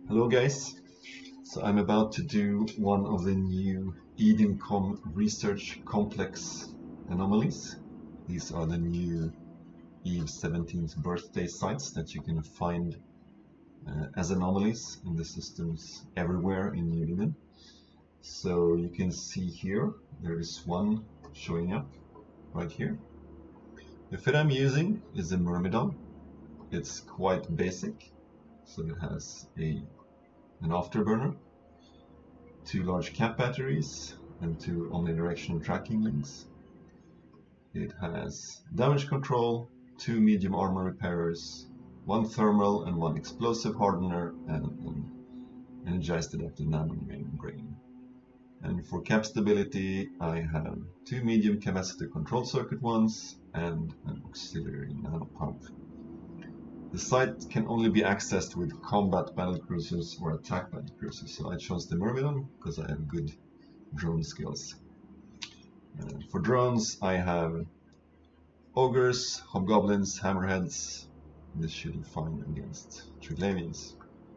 Hello guys, so I'm about to do one of the new EDINCOM research complex anomalies. These are the new Eve 17th birthday sites that you can find as anomalies in the systems everywhere in New Eden. So you can see here, there is one showing up right here. The fit I'm using is a Myrmidon. It's quite basic, so it has an afterburner, 2 large cap batteries, and 2 omnidirectional tracking links. It has damage control, 2 medium armor repairers, 1 thermal and 1 explosive hardener, and an energized adaptive nanomembrane. And for cap stability, I have 2 medium capacitor control circuit ones and an auxiliary nano pump. The site can only be accessed with combat battlecruisers or attack battlecruisers, so I chose the Myrmidon because I have good drone skills. For drones, I have ogres, hobgoblins, hammerheads. This should be fine against Triglavians.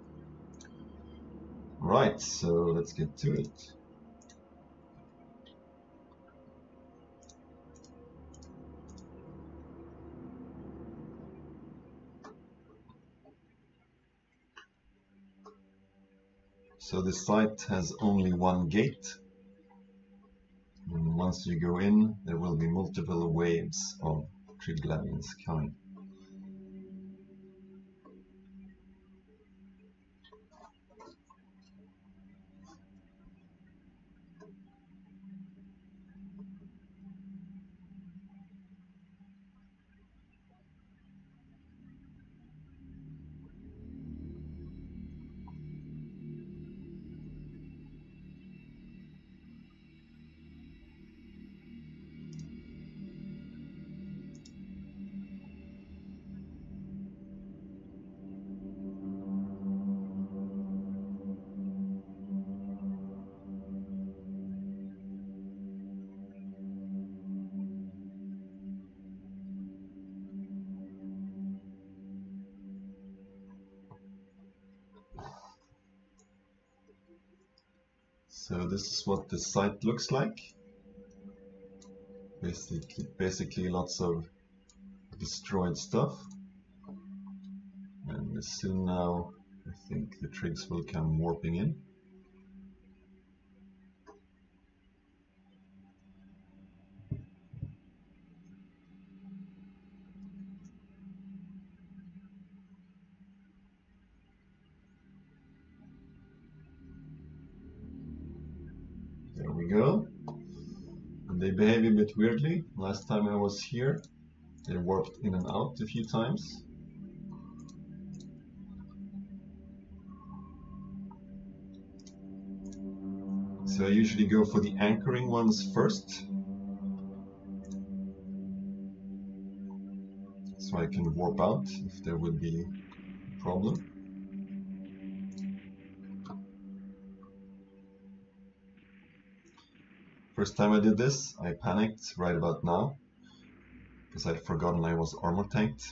Right, so let's get to it. So the site has only one gate, and once you go in, there will be multiple waves of Triglavians coming. So this is what the site looks like. Basically lots of destroyed stuff. And soon now, I think the trigs will come warping in. There we go. And they behave a bit weirdly. Last time I was here, they warped in and out a few times. So I usually go for the anchoring ones first, so I can warp out if there would be a problem. First time I did this, I panicked right about now, because I'd forgotten I was armor tanked.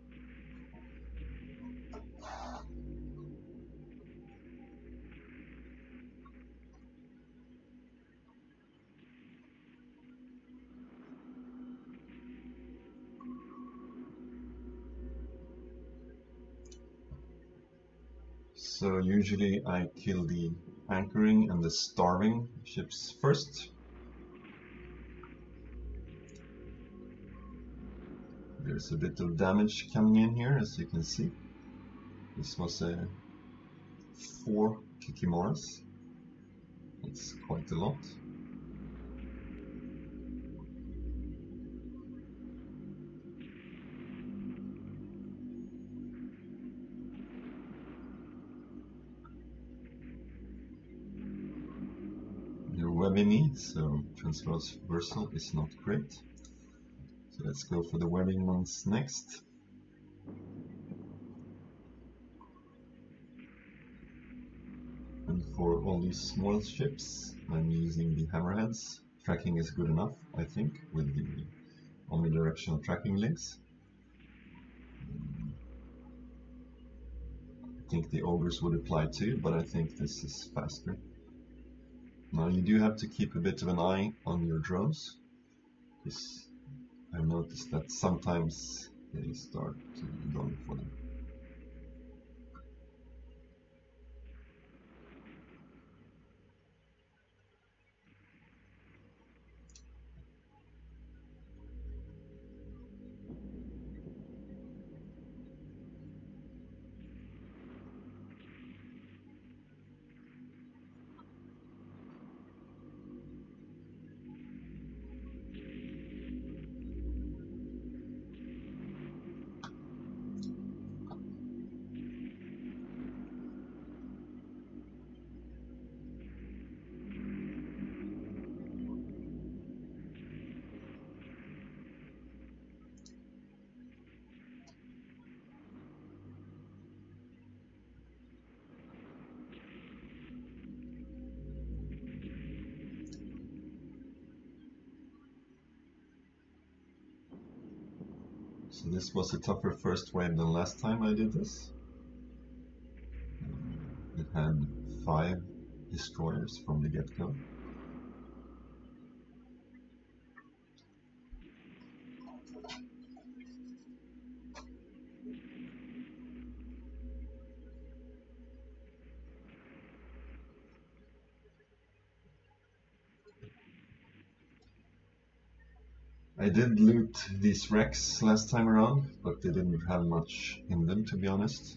So usually I kill the anchoring and the starving ships first. There's a bit of damage coming in here, as you can see. This was a 4 Kikimoras. That's quite a lot. They're webbing me, so transversal is not great. So let's go for the webbing ones next. And for all these small ships, I'm using the hammerheads. Tracking is good enough, I think, with the omnidirectional tracking links. think the ogres would apply too, but I think this is faster. Now you do have to keep a bit of an eye on your drones, because I've noticed that sometimes they start going for them. So this was a tougher first wave than last time I did this. It had 5 destroyers from the get-go. I did loot these wrecks last time around, but they didn't have much in them, to be honest.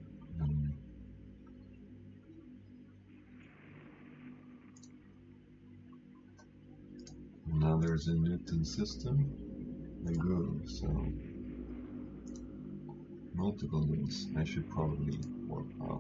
Now there's a Newton system, a ghoul, so multiple ghouls I should probably work out.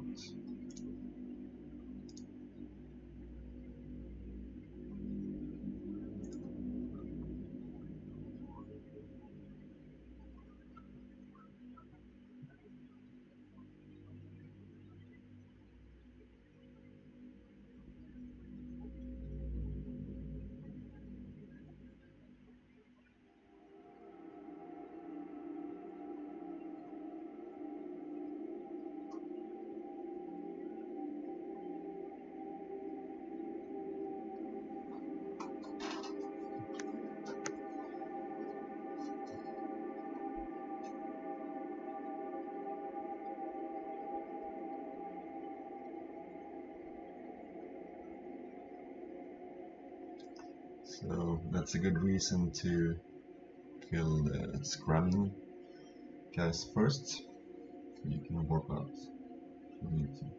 So that's a good reason to kill the scramming guys first, so you can work out if you need to.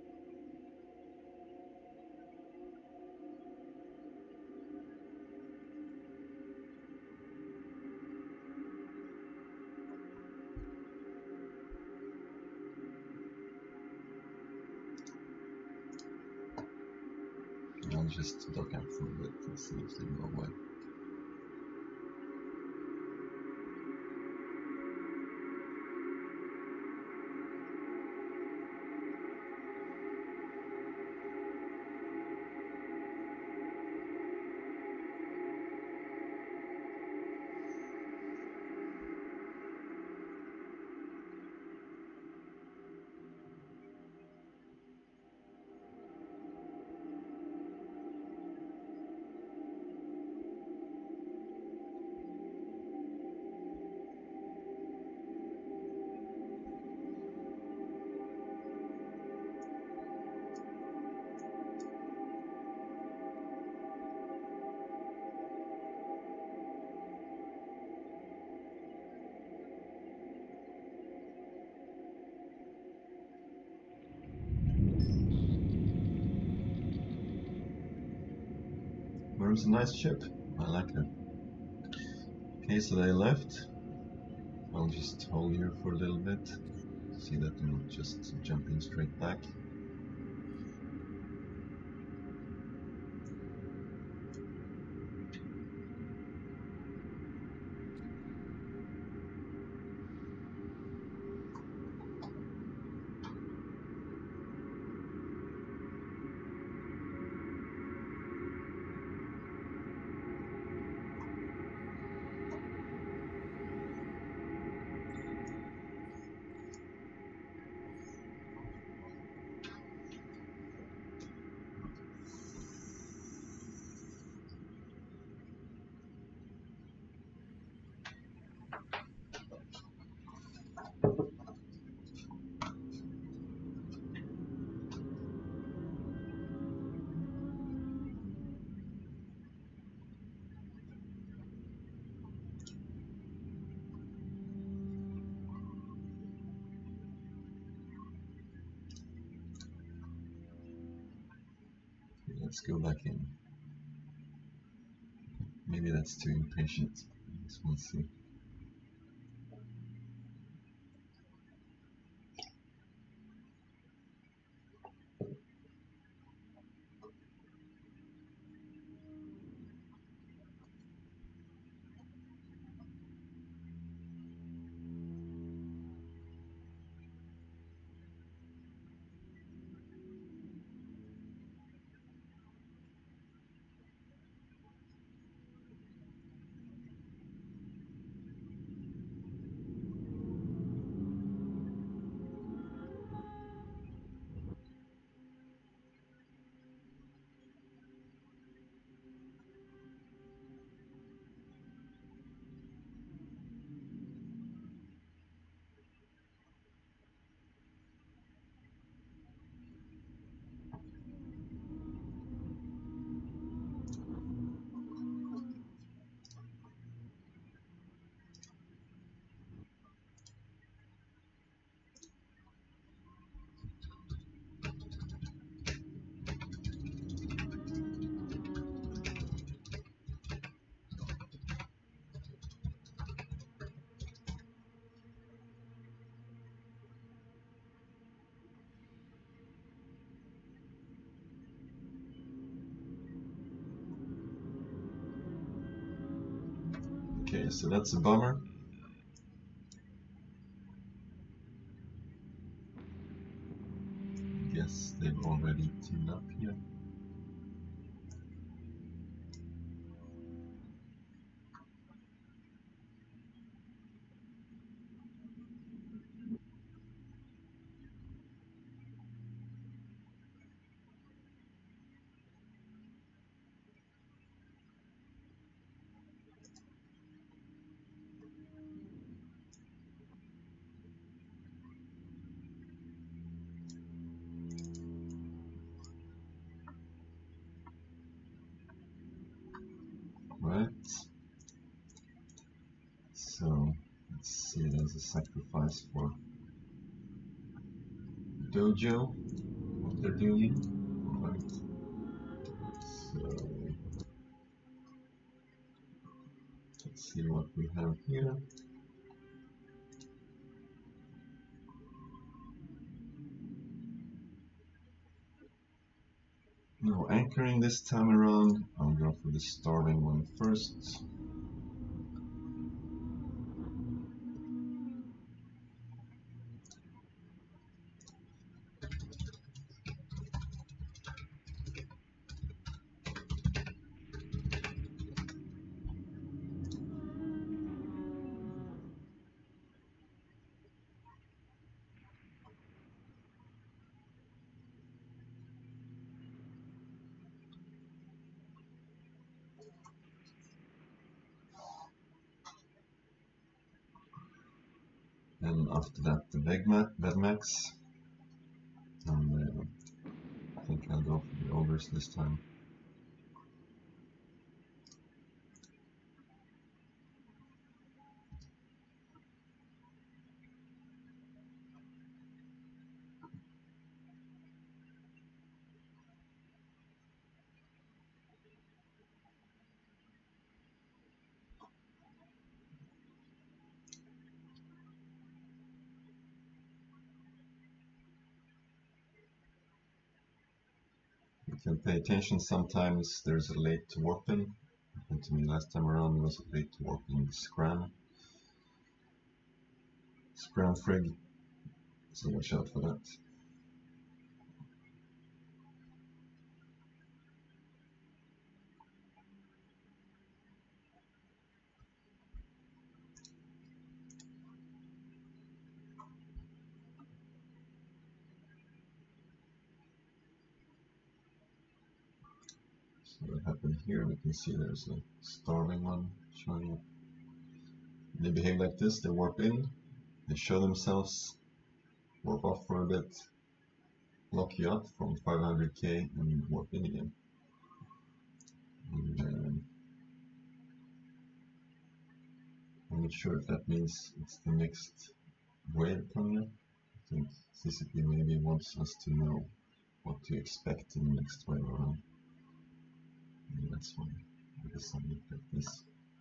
I'll just duck out for a bit and see if they go away. It's a nice ship. I like it. Okay, so they left. I'll just hold here for a little bit. See that they're not just jumping straight back. let's go back in. Maybe that's too impatient. We'll see. Okay, so that's a bummer. Guess they've already teamed up here. Right. So let's see it as a sacrifice for Dojo, what they're doing. Right. So let's see what we have here. No anchoring this time around. I'll go for the starving one first. And after that, the Vedmax. And I think I'll go for the ogres this time. You can pay attention sometimes there's a late warp in. Happened to me last time around, there was a late warp in Scram Frig, so watch out for that. So what happened here, we can see there's a starving one showing up. They behave like this, they warp in, they show themselves, warp off for a bit, lock you up from 500k and warp in again. And, I'm not sure if that means it's the next wave coming up. I think CCP maybe wants us to know what to expect in the next wave around. Yeah, that's fine. I guess I'll look at this.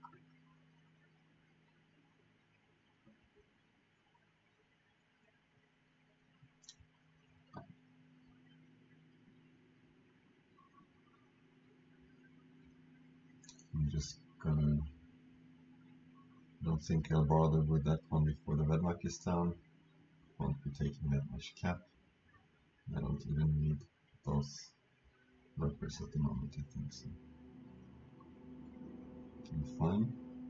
I'm just gonna. Don't think I'll bother with that one before the Vedmak is down. Won't be taking that much cap. I don't even need both workers at the moment, I think so. Okay, fine.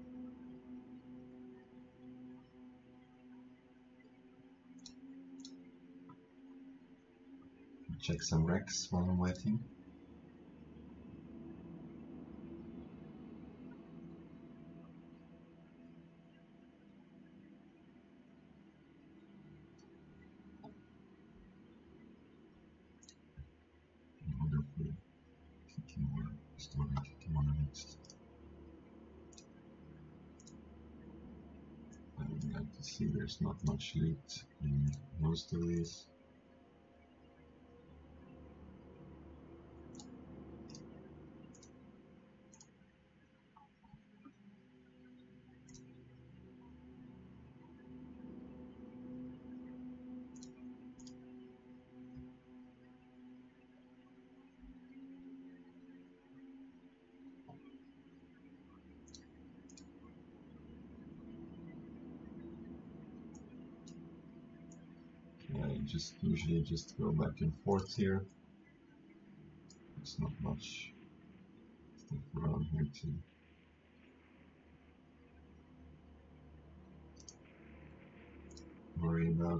Check some Rex while I'm waiting. Wonderful. Kicking one, starting kicking one next. I would like to see there's not much loot in most of these. I usually just go back and forth here. There's not much stuff around here to worry about.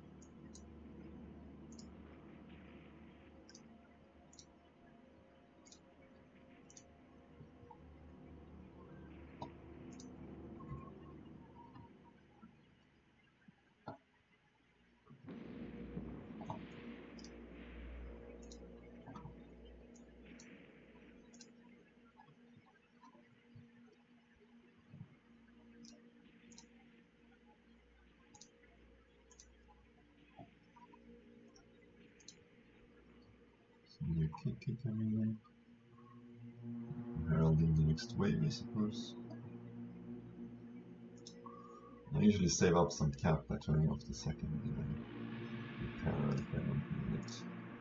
So you kick it anyway. Heralding the next wave, I suppose. I usually save up some cap by turning off the second and then repair if I don't need it.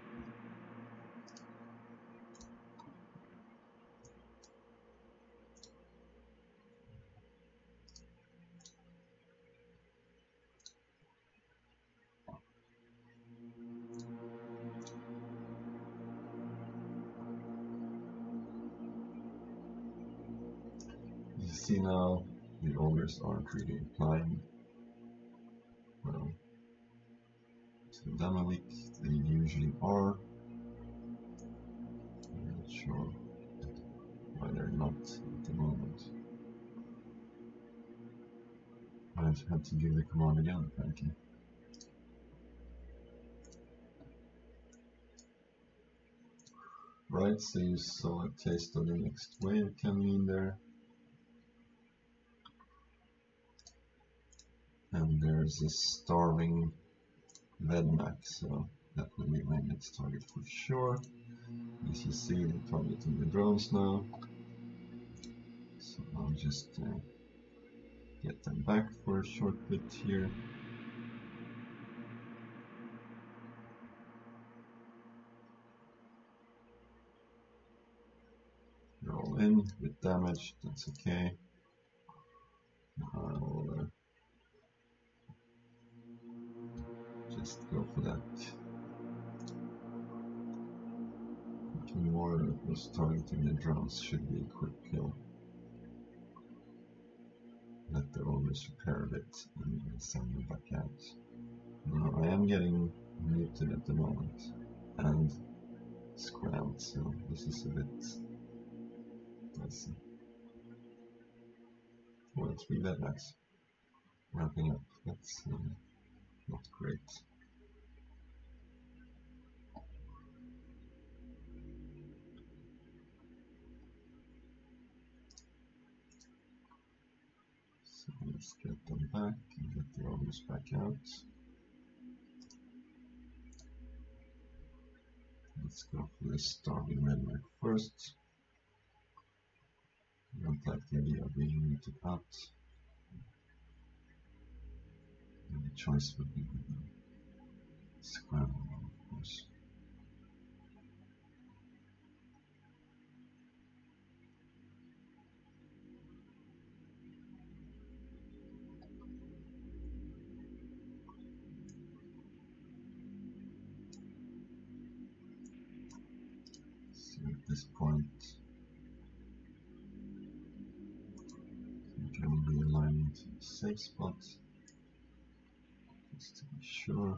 You see now, the ogres aren't really applying well to the Damalik. They usually are. I'm not sure why they're not at the moment. I've had to give the command again, apparently. Right, so you saw a taste of the next wave coming in there. And there's a starving Vedmak, so that will be my next target for sure. As you see, they're targeting the drones now. So I'll just get them back for a short bit here. They're all in with damage, that's okay. I'll just go for that. Thinking more that was targeting the drones should be a quick kill. Let the ogres repair a bit and send them back out. Now I am getting muted at the moment and scrammed, so this is a bit dicey. Well, 3 Vedmaks ramping up, that's not great. So let's get them back and get the ogres back out. Let's go for the starving Vedmak first. I don't like the idea of being to cut. And the choice would be scramble, of course. So at this point, we can realign into the safe spot, just to be sure.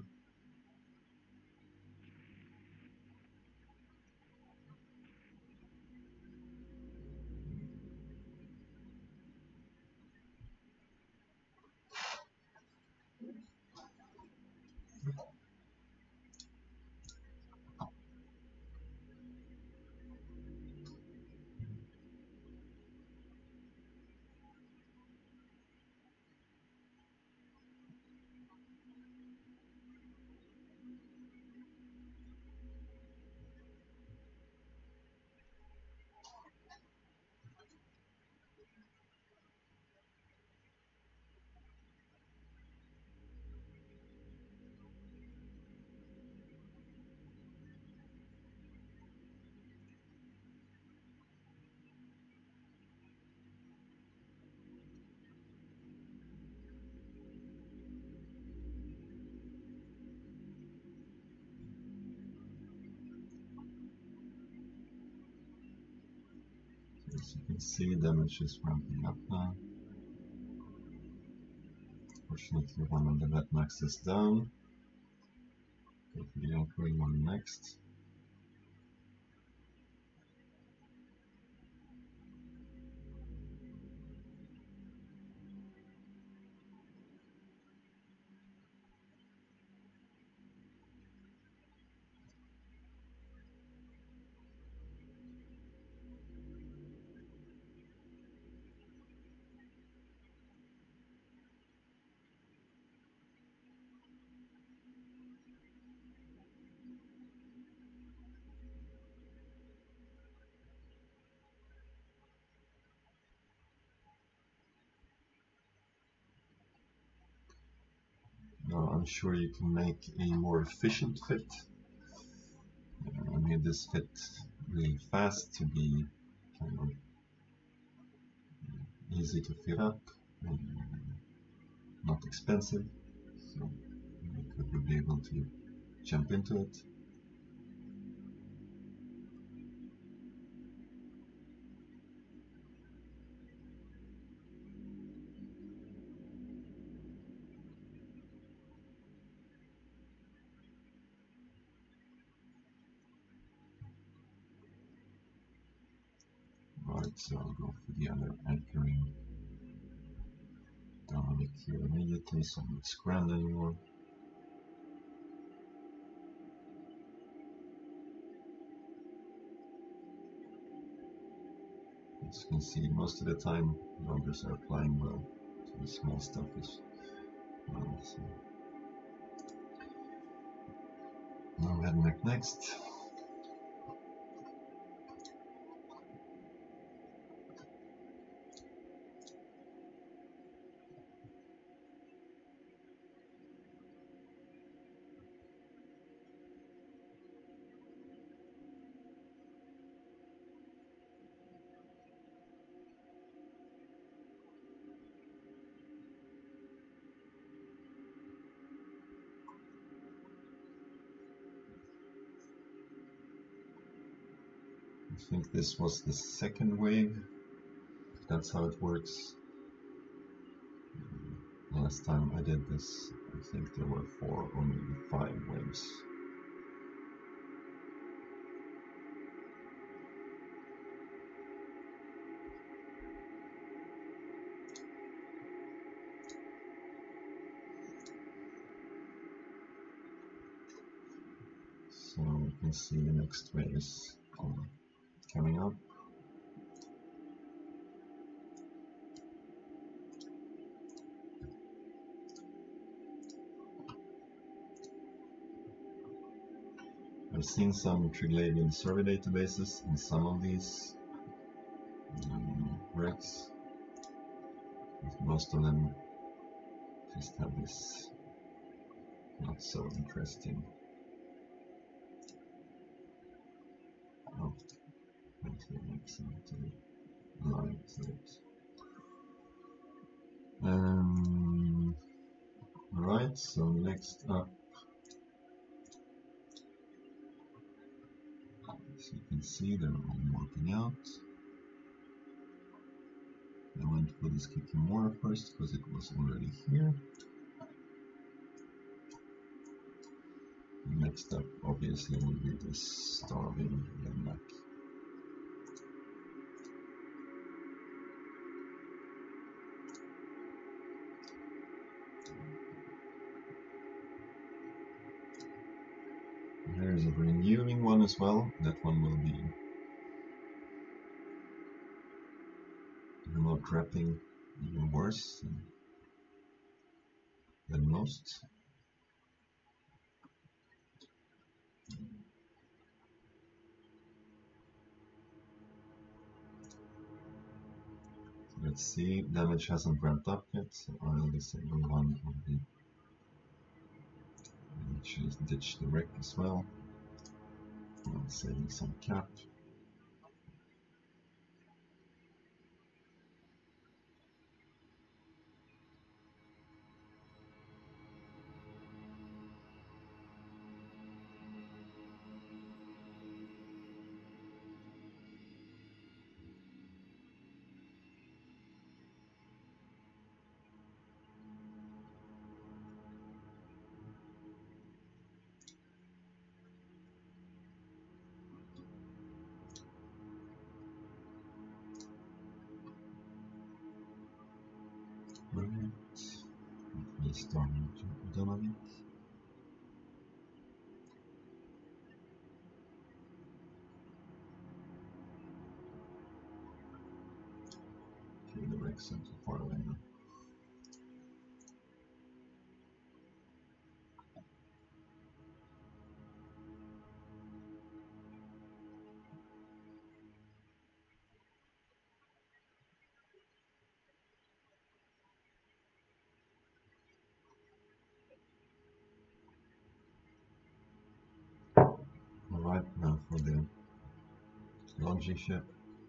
As you can see, damage is ramping up now. Fortunately, one of the red max is down. Go for the anchoring one next. Now I'm sure you can make a more efficient fit. I made this fit really fast to be kind of easy to fit up and not expensive, so you could be able to jump into it. Right, so I'll go for the other anchoring down it here immediately, so I'm not scrammed anymore. As you can see, most of the time loggers are applying well to the small stuff as well. So now head back next. I think this was the second wave, if that's how it works. Last time I did this, I think there were 4 or maybe 5 waves. So you can see the next wave is coming up. I've seen some Triglavian survey databases in some of these wrecks. Most of them just have this not so interesting. Oh, actually makes them to line it. Alright, so next up, as you can see, they're all working out. I went for this Kikimora first because it was already here. Next up, obviously, will be this starving Lenmak. There's a renewing one as well. That one will be remote trapping, even worse than most. Let's see, damage hasn't ramped up yet, so I'll disable one of the. Just ditch the wreck as well. I'm saving some cap. Right. Let's start with Donovic. Okay, the wreck's so far away now. Alright, now for the launching ship.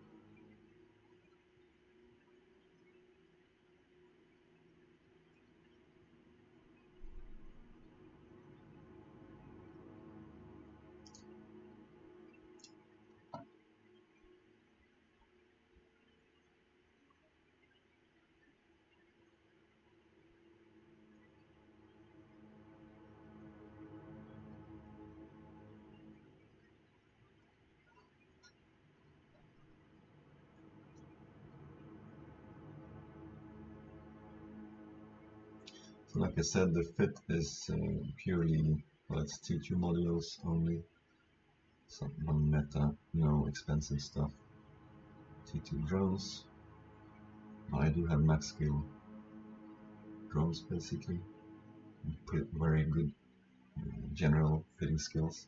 So like I said, the fit is purely, well, it's T2 modules only. Some non-meta, no expensive stuff. T2 drones. I do have max skill drones basically. Very good general fitting skills.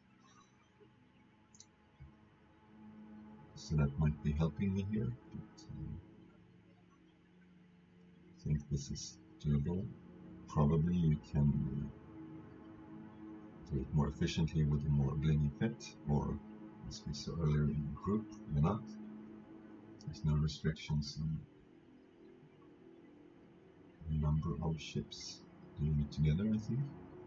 So that might be helping me here, but I think this is doable. Probably you can do it more efficiently with a more blingy fit, or as we saw earlier in group, or not. There's no restrictions on the number of ships doing it together, I think.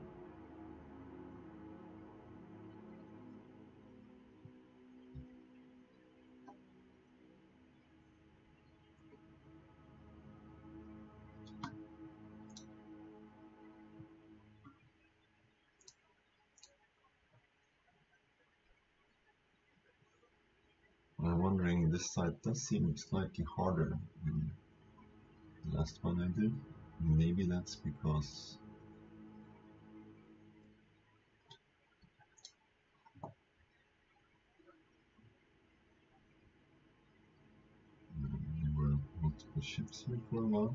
I'm wondering, this side does seem slightly harder than the last one I did. Maybe that's because there were multiple ships here for a while.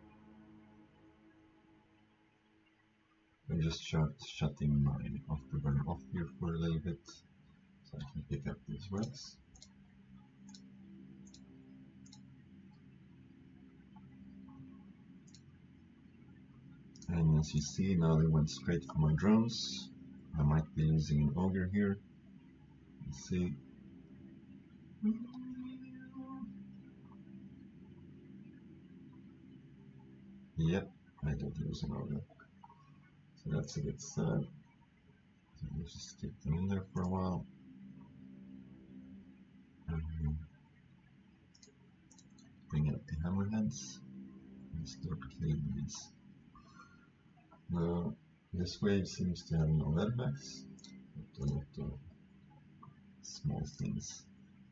I'm just shutting my afterburner off here for a little bit so I can pick up these wrecks. And as you see, now they went straight for my drones. I might be using an ogre here. Let's see. Yep, I did use an ogre. So that's a bit sad. So we'll just keep them in there for a while. Bring out the hammerheads and start killing these. Now, this wave seems to have no redbacks, but a lot of small things.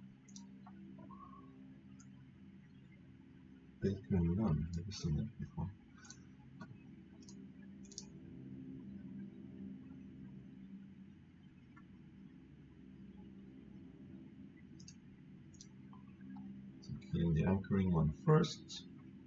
Baker and Gun, never seen that before. So killing the anchoring one first.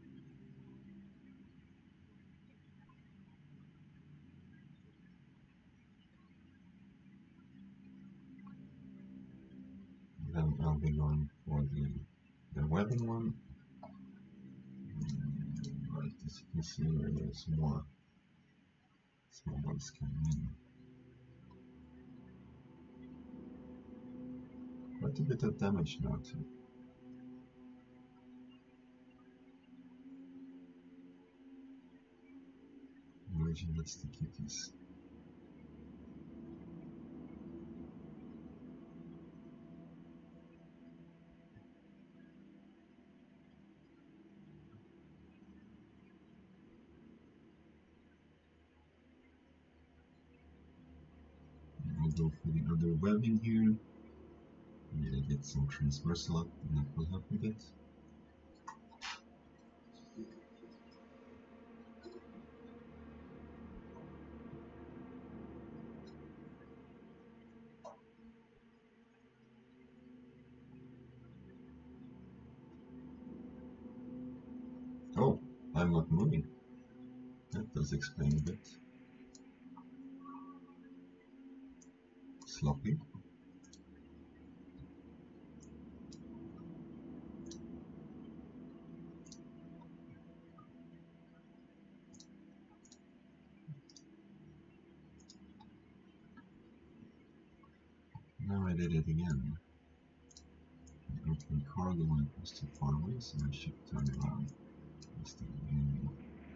Then I'll be going for the webbing one. Right, as you can see here, there's more small ones coming in. Quite a bit of damage now too. Merging with the kitties. I'll go for the other webbing here. Maybe get some transversal up, and that will help a bit. Oh, I'm not moving. That does explain a bit. Sloppy. Now I did it again. I opened cargo when it was too far away, so I should turn around instead of moving.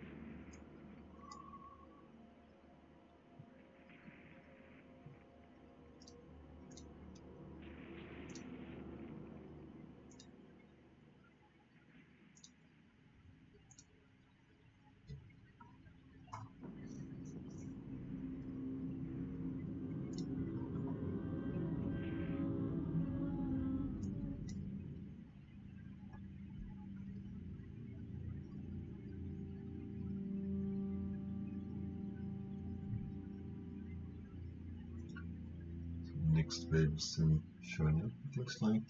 Next wave soon showing up, it looks like.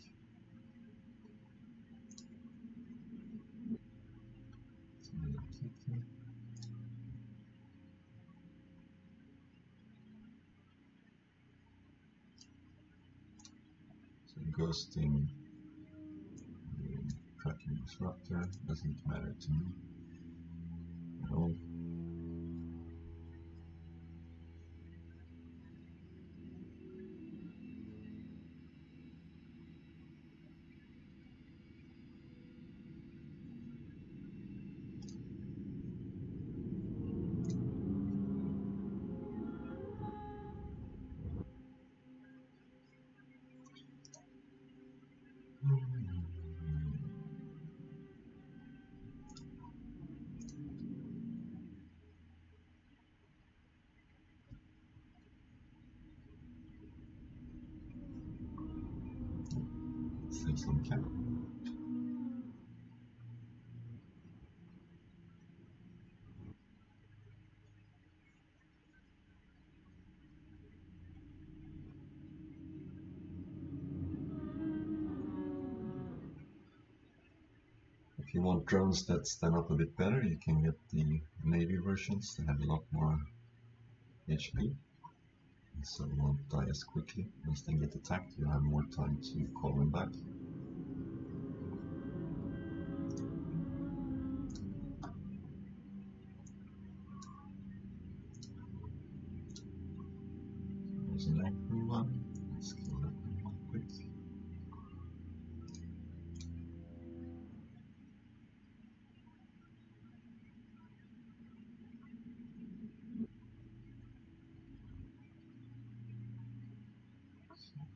So ghosting, tracking disruptor doesn't matter to me at all. Save some cap. If you want drones that stand up a bit better, you can get the Navy versions that have a lot more HP. So you won't die as quickly. Once they get attacked, you have more time to call them back.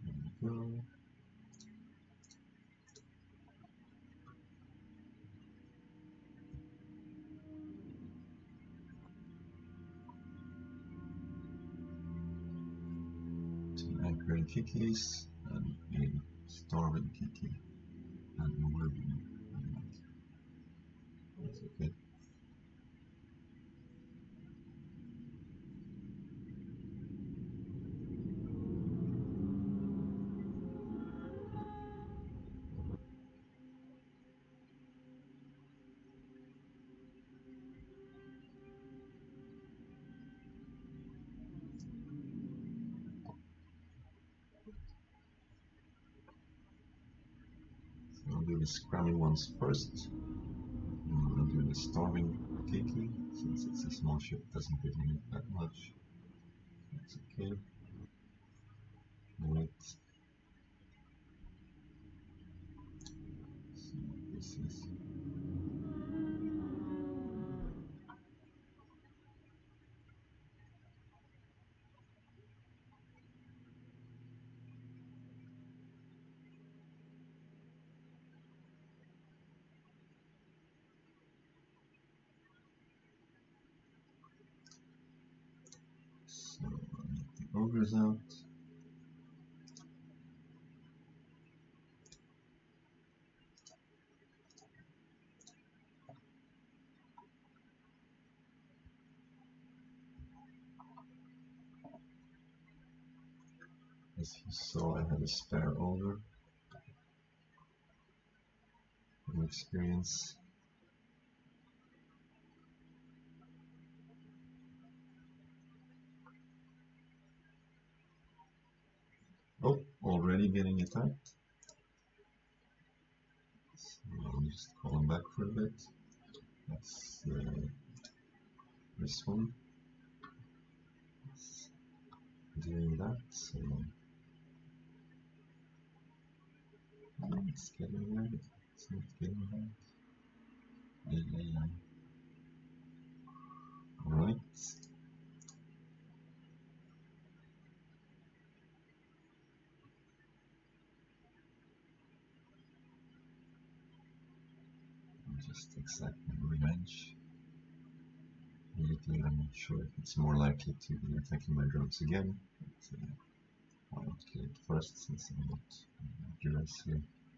There we go. Two anchoring kikis and a starving kiki and a worm. That's okay. So I'll do the scrammy ones first. And I'll do the starving kiki since it's a small ship, doesn't really need that much. That's okay. Right. So this is so I need the ogres out. As you saw, I had a spare ogre from experience. Oh, already getting attacked. So I'll just call him back for a bit. That's this one. It's doing that, so it's getting there. It's not getting there. Yeah. Alright. Just exact revenge. Immediately, I'm not sure if it's more likely to be attacking my drones again. But, why not kill it first since I'm not curious here.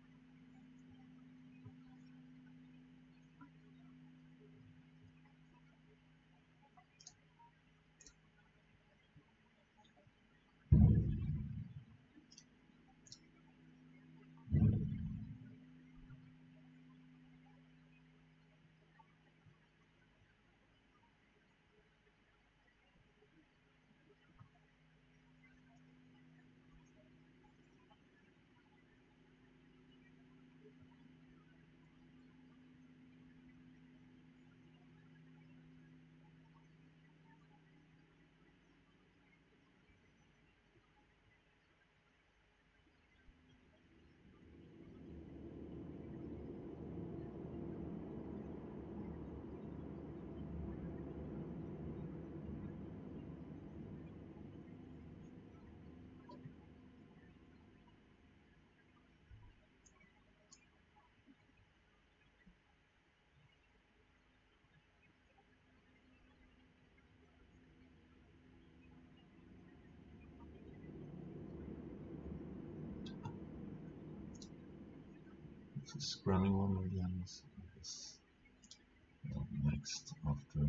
It's a scrumming one again, so I guess that'll be next after.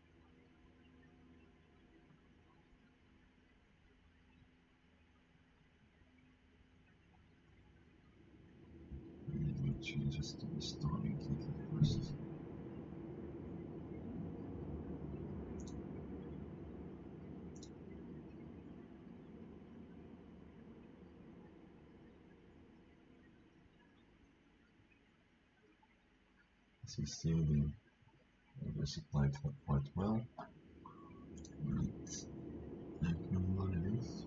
Maybe changes to the starting kiki first. As you see, the oversupplied her quite well. Right. Anchoring one it is.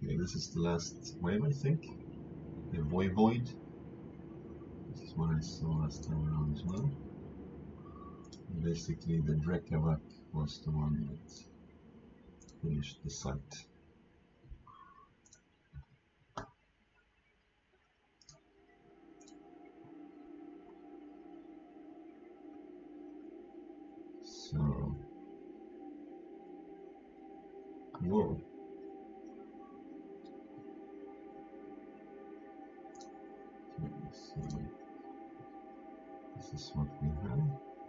Okay, this is the last wave, I think. The Voivod. This is what I saw last time around as well. Basically, the Drekavac was the one that finished the site. So, whoa. Okay, so this is what we have.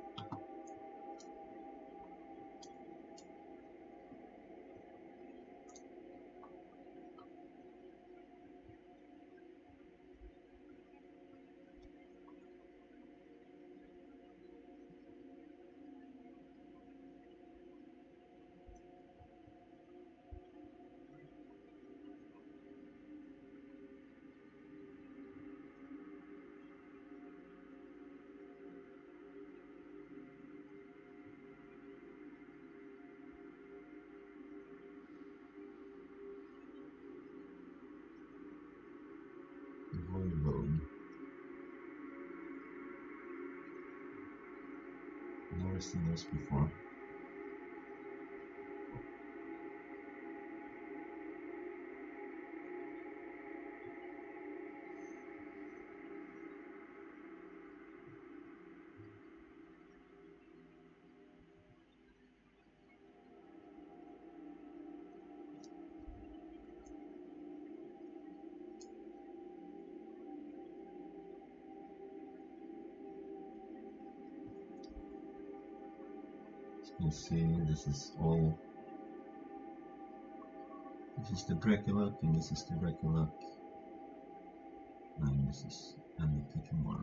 Voivod. Never seen this before. You see, this is the Drekavac, and this is the Drekavac, and this is Anipikimura.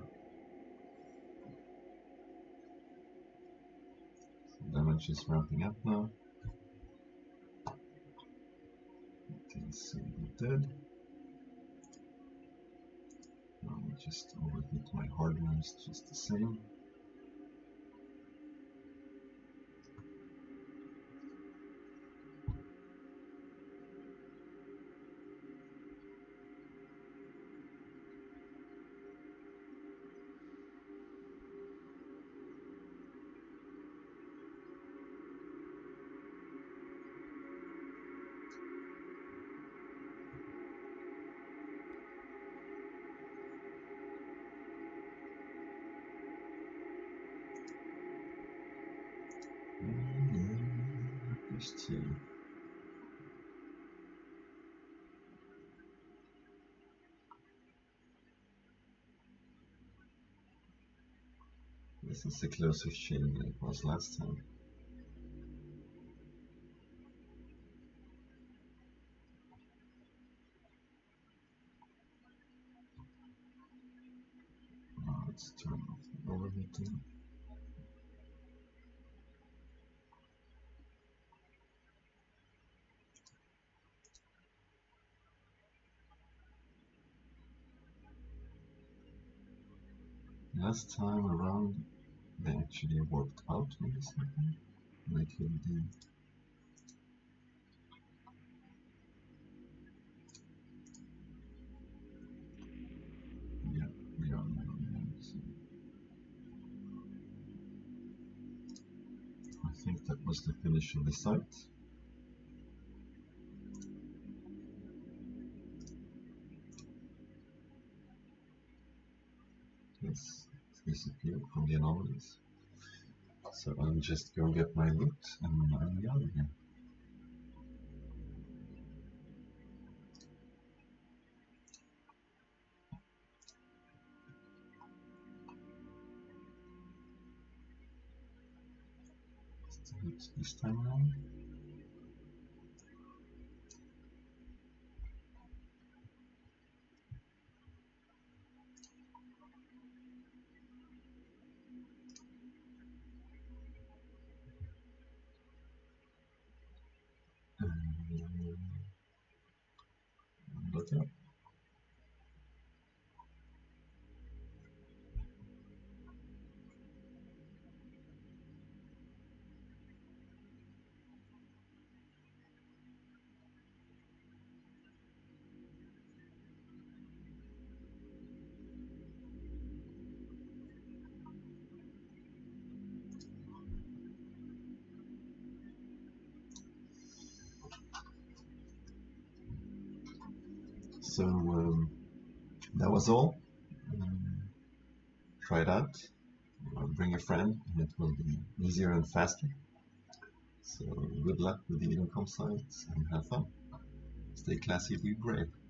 So damage is ramping up now. Okay, so we're dead. Now we just overhit my hardliners just the same. Just two. This is a closer shave than it was last time. Now let's turn off the overheating. Last time around, they actually worked out maybe something. They killed the yeah, we are now. So I think that was the finish of the site. Yes, it's disappeared from the anomalies. So I'm just going to get my loot and I'm out of here. Loot this time around. Look up. So that was all. Try it out. Bring a friend, and it will be easier and faster. So good luck with the EdenCom sites and have fun. Stay classy, be brave.